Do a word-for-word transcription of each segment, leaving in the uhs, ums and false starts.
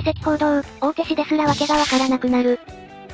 籍報道、大手紙ですらわけがわからなくなる。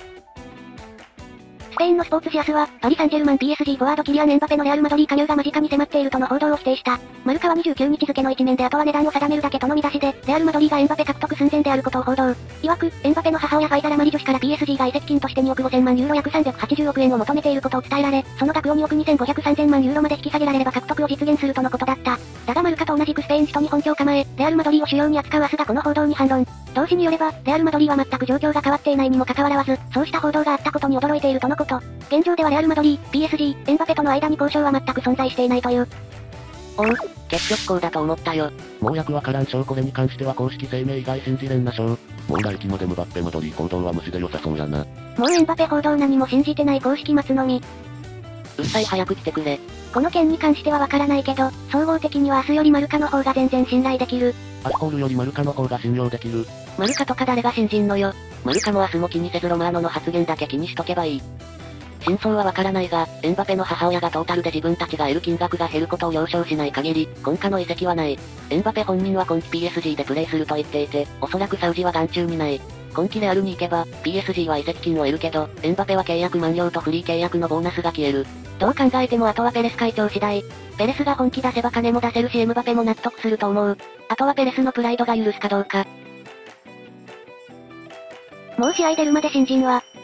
スペインのスポーツ紙アスは、パリ・サンジェルマン ピーエスジー フォワードキリアン・エンバペのレアル・マドリー加入が間近に迫っているとの報道を否定した。マルカはにじゅうくにち付のいちねんであとは値段を定めるだけとの見出しで、レアル・マドリーがエンバペ獲得寸前であることを報道。曰く、エンバペの母親ファイザラマリ女子から ピーエスジー が移籍金としてにおくごせんまんユーロ約さんびゃくはちじゅうおくえんを求めていることを伝えられ、その額をにおくにせんごひゃくさんぜんまんユーロまで引き下げられれば獲得を実現するとのことだった。だがマルカと同じくスペイン紙とに本拠を構え、レアル・マドリーを主要に扱うアスがこの報道に反論。同紙によれば、レアル・マドリーは全く状況が変わっていないにもかかわらず、そうした報道があったことに驚いているとのこと。現状ではレアル・マドリー、ピーエスジー、エンバペとの間に交渉は全く存在していないという。 おう、結局こうだと思ったよ。 もう約わからんしょう。これに関しては公式声明以外信じれんなしょう。もう来期までムバッペマドリー報道は無視で良さそうやな。 もうエンバペ報道何も信じてない公式待つのみ。 うっさい早く来てくれ。 この件に関してはわからないけど、総合的にはアスよりマルカの方が全然信頼できる。 アスホールよりマルカの方が信用できる。 マルカとか誰が信じんのよ。マルカも明日も気にせずロマーノの発言だけ気にしとけばいい。真相はわからないが、エンバペの母親がトータルで自分たちが得る金額が減ることを了承しない限り、今夏の移籍はない。エンバペ本人は今季 ピーエスジー でプレイすると言っていて、おそらくサウジは眼中にない。今季レアルに行けば、ピーエスジー は移籍金を得るけど、エンバペは契約満了とフリー契約のボーナスが消える。どう考えてもあとはペレス会長次第。ペレスが本気出せば金も出せるしエムバペも納得すると思う。あとはペレスのプライドが許すかどうか。 もう試合出るまで新人は、